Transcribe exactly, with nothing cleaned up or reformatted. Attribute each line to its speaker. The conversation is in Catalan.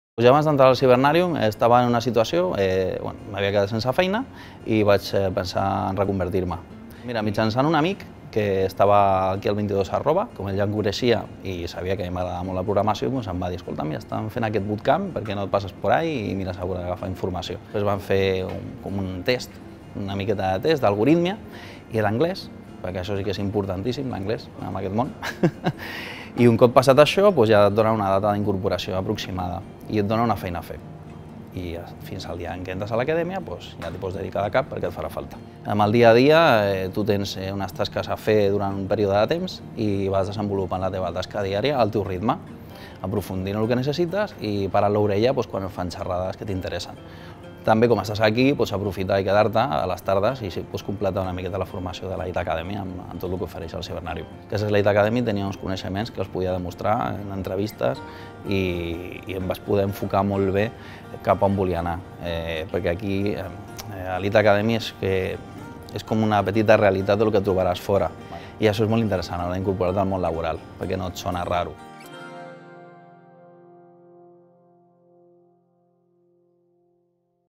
Speaker 1: Ja abans d'entrar al Cibernarium estava en una situació, eh, bueno, m'havia quedat sense feina i vaig pensar en reconvertir-me. Mira, mitjançant un amic que estava aquí al vint-i-dos arroba, com ell ja em coneixia i sabia que a mi m'agradava molt la programació, doncs em va dir, escolta, mira, estan fent aquest bootcamp, per què no et passes per ahí i mira, segur d'agafar informació. Després van fer un, com un test, una miqueta de test d'algorítmia i d'anglès, perquè això sí que és importantíssim, l'anglès, en aquest món. I un cop passat això, doncs ja et dona una data d'incorporació aproximada i et dona una feina a fer. I fins al dia en què entres a l'acadèmia doncs ja t'hi pots dedicar de cap perquè et farà falta. Amb el dia a dia eh, tu tens unes tasques a fer durant un període de temps i vas desenvolupant la teva tasca diària al teu ritme, aprofundint el que necessites i parant l'orella doncs, quan et fan xerrades que t'interessen. També, com estàs aquí, pots aprofitar i quedar-te a les tardes i sí, pots completar una miqueta la formació de l'Elite Academy amb, amb tot el que ofereix el Cibernarium. Aquesta Elite Academy tenia uns coneixements que els podia demostrar en entrevistes i, i em vaig poder enfocar molt bé cap on volia anar. Eh, perquè aquí, eh, Elite Academy és, que, és com una petita realitat del que trobaràs fora. I això és molt interessant a l'hora d'incorporar-te al món laboral, perquè no et sona raro.